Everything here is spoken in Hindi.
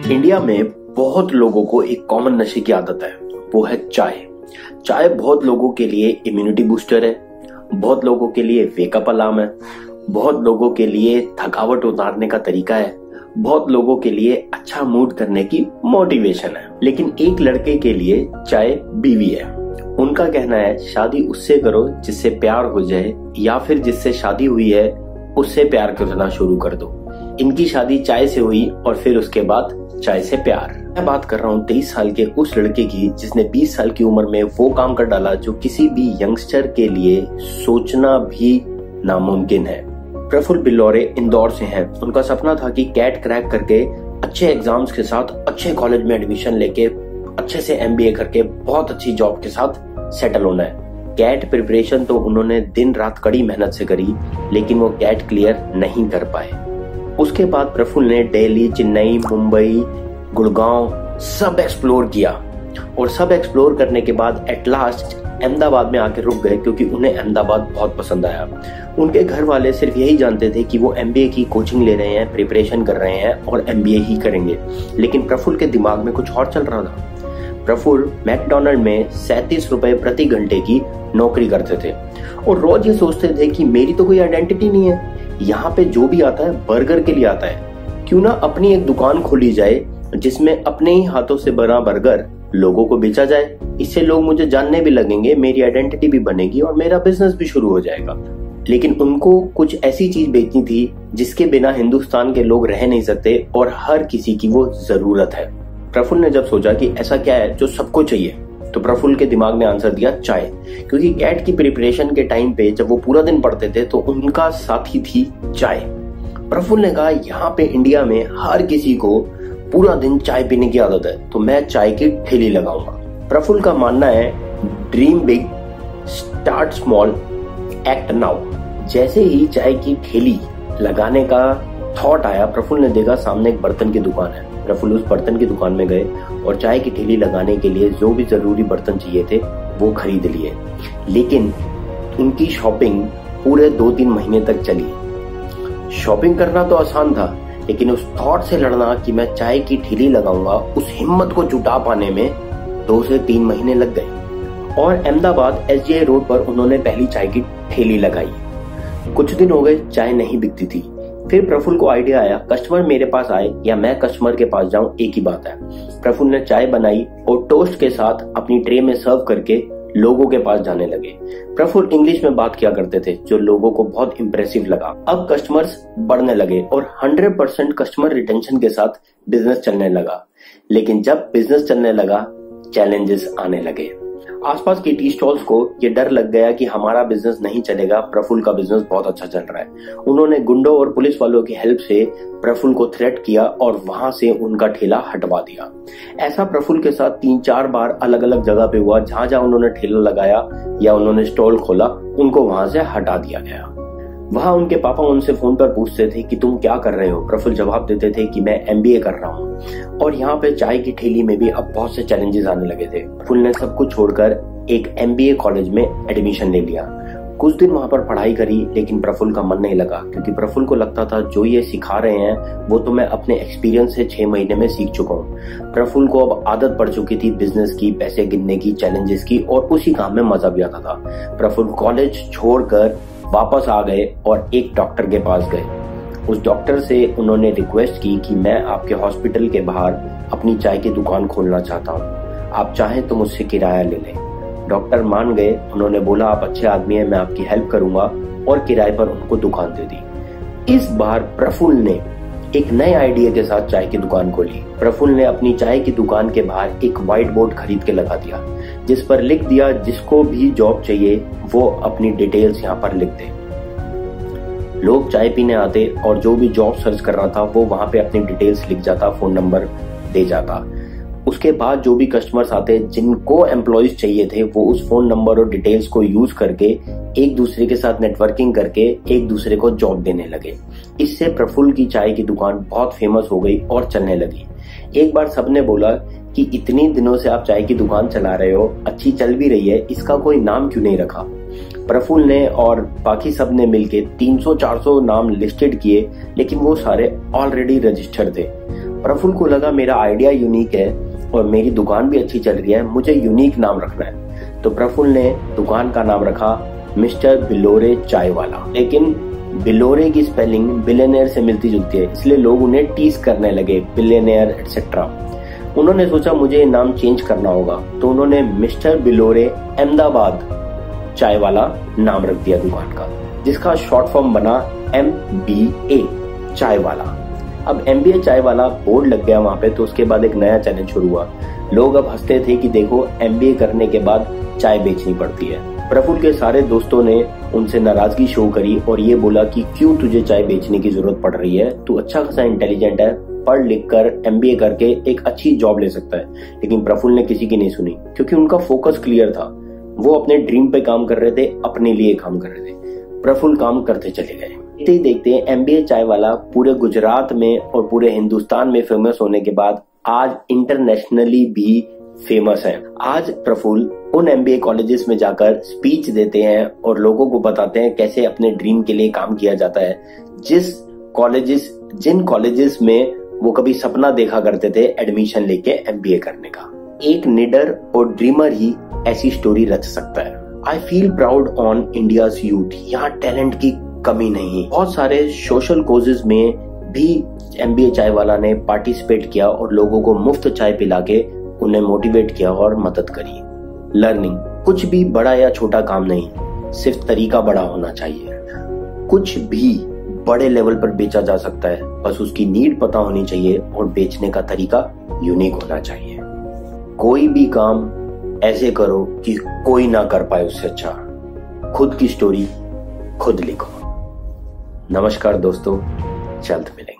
इंडिया में बहुत लोगों को एक कॉमन नशे की आदत है, वो है चाय। चाय बहुत लोगों के लिए इम्यूनिटी बूस्टर है, बहुत लोगों के लिए वेकअप अलार्म है, बहुत लोगों के लिए थकावट उतारने का तरीका है, बहुत लोगों के लिए अच्छा मूड करने की मोटिवेशन है। लेकिन एक लड़के के लिए चाय बीवी है। उनका कहना है शादी उससे करो जिससे प्यार हो जाए, या फिर जिससे शादी हुई है उससे प्यार करना शुरू कर दो। इनकी शादी चाय से हुई और फिर उसके बाद चाय से प्यार। मैं बात कर रहा हूँ 23 साल के उस लड़के की जिसने 20 साल की उम्र में वो काम कर डाला जो किसी भी यंगस्टर के लिए सोचना भी नामुमकिन है। प्रफुल्ल बिल्लौरे इंदौर से हैं। उनका सपना था कि कैट क्रैक करके अच्छे एग्जाम्स के साथ अच्छे कॉलेज में एडमिशन लेके अच्छे से MBA करके बहुत अच्छी जॉब के साथ सेटल होना है। कैट प्रिपरेशन तो उन्होंने दिन रात कड़ी मेहनत से करी, लेकिन वो कैट क्लियर नहीं कर पाए। उसके बाद प्रफुल्ल ने दिल्ली, चेन्नई, मुंबई, गुड़गांव सब एक्सप्लोर किया और सब एक्सप्लोर करने के बाद एट लास्ट अहमदाबाद में आके रुक गए, क्योंकि उन्हें अहमदाबाद बहुत पसंद आया। उनके घर वाले सिर्फ यही जानते थे कि वो MBA की कोचिंग ले रहे हैं, प्रिपरेशन कर रहे हैं और MBA ही करेंगे, लेकिन प्रफुल्ल के दिमाग में कुछ और चल रहा था। प्रफुल्ल मैकडोनल्ड में 37 रुपए प्रति घंटे की नौकरी करते थे और रोज ये सोचते थे कि मेरी तो कोई आइडेंटिटी नहीं है, यहाँ पे जो भी आता है बर्गर के लिए आता है, क्यों ना अपनी एक दुकान खोली जाए जिसमें अपने ही हाथों से बना बर्गर लोगों को बेचा जाए। इससे लोग मुझे जानने भी लगेंगे, मेरी आइडेंटिटी भी बनेगी और मेरा बिजनेस भी शुरू हो जाएगा। लेकिन उनको कुछ ऐसी चीज बेचनी थी जिसके बिना हिंदुस्तान के लोग रह नहीं सकते और हर किसी की वो जरूरत है। प्रफुल्ल ने जब सोचा कि ऐसा क्या है जो सबको चाहिए, तो प्रफुल्ल के दिमाग में आंसर दिया चाय, क्योंकि कैट की प्रिपरेशन के टाइम पे जब वो पूरा दिन पढ़ते थे तो उनका साथी थी चाय। प्रफुल्ल ने कहा यहाँ पे इंडिया में हर किसी को पूरा दिन चाय पीने की आदत है, तो मैं चाय की ठेली लगाऊंगा। प्रफुल्ल का मानना है dream big, start small, act now. जैसे ही चाय की ठेली लगाने का थॉट आया, प्रफुल्ल ने देखा सामने एक बर्तन की दुकान है। प्रफुल्ल उस बर्तन की दुकान में गए और चाय की ठेली लगाने के लिए जो भी जरूरी बर्तन चाहिए थे वो खरीद लिए। लेकिन उनकी शॉपिंग पूरे 2-3 महीने तक चली। शॉपिंग करना तो आसान था, लेकिन उस थॉट से लड़ना कि मैं चाय की ठेली लगाऊंगा, उस हिम्मत को जुटा पाने में 2 से 3 महीने लग गए। और अहमदाबाद SGI रोड पर उन्होंने पहली चाय की ठेली लगाई। कुछ दिन हो गए, चाय नहीं बिकती थी। फिर प्रफुल्ल को आइडिया आया, कस्टमर मेरे पास आए या मैं कस्टमर के पास जाऊं, एक ही बात है। प्रफुल्ल ने चाय बनाई और टोस्ट के साथ अपनी ट्रे में सर्व करके लोगों के पास जाने लगे। प्रफुल्ल इंग्लिश में बात किया करते थे, जो लोगों को बहुत इंप्रेसिव लगा। अब कस्टमर्स बढ़ने लगे और 100% कस्टमर रिटेंशन के साथ बिजनेस चलने लगा। लेकिन जब बिजनेस चलने लगा, चैलेंजेस आने लगे। आसपास के टी स्टॉल्स को ये डर लग गया कि हमारा बिजनेस नहीं चलेगा, प्रफुल्ल का बिजनेस बहुत अच्छा चल रहा है। उन्होंने गुंडों और पुलिस वालों की हेल्प से प्रफुल्ल को थ्रेट किया और वहां से उनका ठेला हटवा दिया। ऐसा प्रफुल्ल के साथ 3-4 बार अलग अलग जगह पे हुआ। जहां जहां उन्होंने ठेला लगाया या उन्होंने स्टॉल खोला, उनको वहां से हटा दिया गया। वहां उनके पापा उनसे फोन पर पूछते थे कि तुम क्या कर रहे हो। प्रफुल्ल जवाब देते थे कि मैं MBA कर रहा हूँ। और यहाँ पे चाय की ठेली में भी अब बहुत से चैलेंजेस आने लगे थे। प्रफुल्ल ने सब कुछ छोड़कर एक MBA कॉलेज में एडमिशन ले लिया। कुछ दिन वहां पर पढ़ाई करी, लेकिन प्रफुल्ल का मन नहीं लगा, क्योंकि प्रफुल्ल को लगता था जो ये सिखा रहे हैं वो तो मैं अपने एक्सपीरियंस से 6 महीने में सीख चुका हूँ। प्रफुल्ल को अब आदत पड़ चुकी थी बिजनेस की, पैसे गिनने की, चैलेंजेस की, और उसी काम में मजा भी आता था। प्रफुल्ल कॉलेज छोड़कर वापस आ गए और एक डॉक्टर के पास गए। उस डॉक्टर से उन्होंने रिक्वेस्ट की कि मैं आपके हॉस्पिटल के बाहर अपनी चाय की दुकान खोलना चाहता हूँ, आप चाहें तो मुझसे किराया ले लें। डॉक्टर मान गए। उन्होंने बोला आप अच्छे आदमी हैं, मैं आपकी हेल्प करूंगा, और किराए पर उनको दुकान दे दी। इस बार प्रफुल्ल ने एक नए आइडिया के साथ चाय की दुकान खोली। प्रफुल्ल ने अपनी चाय की दुकान के बाहर एक व्हाइट बोर्ड खरीद के लगा दिया, जिस पर लिख दिया जिसको भी जॉब चाहिए वो अपनी डिटेल्स यहाँ पर लिख दे। लोग चाय पीने आते और जो भी जॉब सर्च कर रहा था वो वहां पे अपनी डिटेल्स लिख जाता, फोन नंबर दे जाता। उसके बाद जो भी कस्टमर्स आते जिनको एम्प्लॉयज चाहिए थे, वो उस फोन नंबर और डिटेल्स को यूज करके एक दूसरे के साथ नेटवर्किंग करके एक दूसरे को जॉब देने लगे। इससे प्रफुल्ल की चाय की दुकान बहुत फेमस हो गई और चलने लगी। एक बार सबने बोला कि इतनी दिनों से आप चाय की दुकान चला रहे हो, अच्छी चल भी रही है, इसका कोई नाम क्यों नहीं रखा। प्रफुल्ल ने और बाकी सब ने मिलके 300-400 नाम लिस्टेड किए, लेकिन वो सारे ऑलरेडी रजिस्टर्ड थे। प्रफुल्ल को लगा मेरा आइडिया यूनिक है और मेरी दुकान भी अच्छी चल रही है, मुझे यूनिक नाम रखना है। तो प्रफुल्ल ने दुकान का नाम रखा मिस्टर बिलोरे चाय वाला। लेकिन बिलोरे की स्पेलिंग बिलियनियर से मिलती जुलती है, इसलिए लोग उन्हें टीज करने लगे, बिलियनियर एटसेट्रा। उन्होंने सोचा मुझे नाम चेंज करना होगा, तो उन्होंने मिस्टर बिलोरे अहमदाबाद चाय वाला नाम रख दिया दुकान का, जिसका शॉर्ट फॉर्म बना MBA चाय वाला। अब MBA चाय वाला बोर्ड लग गया वहां पे, तो उसके बाद एक नया चैलेंज शुरू हुआ। लोग अब हंसते थे कि देखो MBA करने के बाद चाय बेचनी पड़ती है। प्रफुल्ल के सारे दोस्तों ने उनसे नाराजगी शो करी और ये बोला कि क्यों तुझे चाय बेचने की जरूरत पड़ रही है, तू अच्छा खासा इंटेलिजेंट है, पढ़ लिख कर MBA करके एक अच्छी जॉब ले सकता है। लेकिन प्रफुल्ल ने किसी की नहीं सुनी, क्योंकि उनका फोकस क्लियर था। वो अपने ड्रीम पे काम कर रहे थे, अपने लिए काम कर रहे थे। प्रफुल्ल काम करते चले गए। देखते ही देखते MBA चाय वाला पूरे गुजरात में और पूरे हिंदुस्तान में फेमस होने के बाद आज इंटरनेशनली भी फेमस है। आज प्रफुल्ल उन MBA कॉलेजेस में जाकर स्पीच देते हैं और लोगों को बताते हैं कैसे अपने ड्रीम के लिए काम किया जाता है। जिन कॉलेजेस में वो कभी सपना देखा करते थे एडमिशन लेके MBA करने का। एक निडर और ड्रीमर ही ऐसी स्टोरी रच सकता है। I feel proud on India's youth. यहाँ टैलेंट की कमी नहीं। बहुत सारे सोशल कोजेस में भी MBA चाय वाला ने पार्टिसिपेट किया और लोगों को मुफ्त चाय पिला के उन्हें मोटिवेट किया और मदद करी। लर्निंग कुछ भी बड़ा या छोटा काम नहीं, सिर्फ तरीका बड़ा होना चाहिए। कुछ भी बड़े लेवल पर बेचा जा सकता है, बस उसकी नीड पता होनी चाहिए और बेचने का तरीका यूनिक होना चाहिए। कोई भी काम ऐसे करो कि कोई ना कर पाए उससे अच्छा। खुद की स्टोरी खुद लिखो। नमस्कार दोस्तों, जल्द मिलेंगे।